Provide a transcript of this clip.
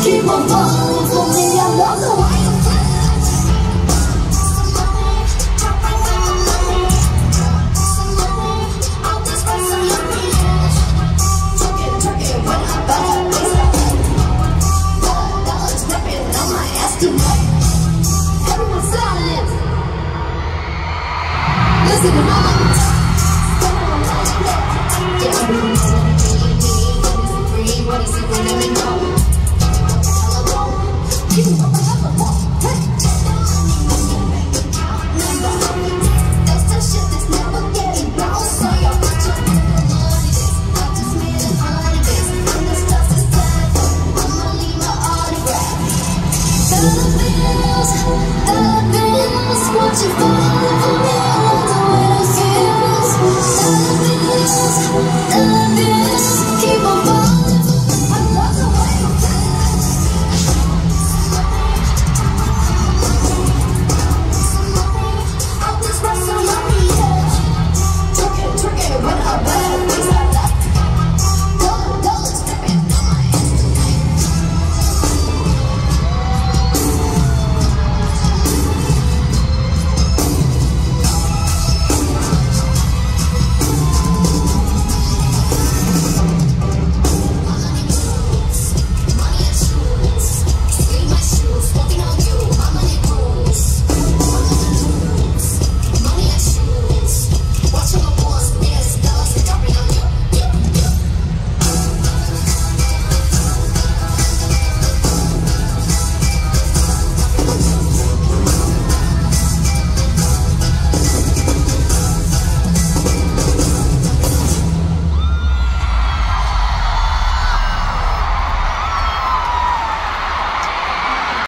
keep on falling for me. I love the way you touch. I'll just press on your wrist. Took it when I bad baseline. Dollars ripping on my ass tonight. Everyone silent. Listen to mama. Yeah, everyone knows what it means. What is it free? What is it when I'm in love? What you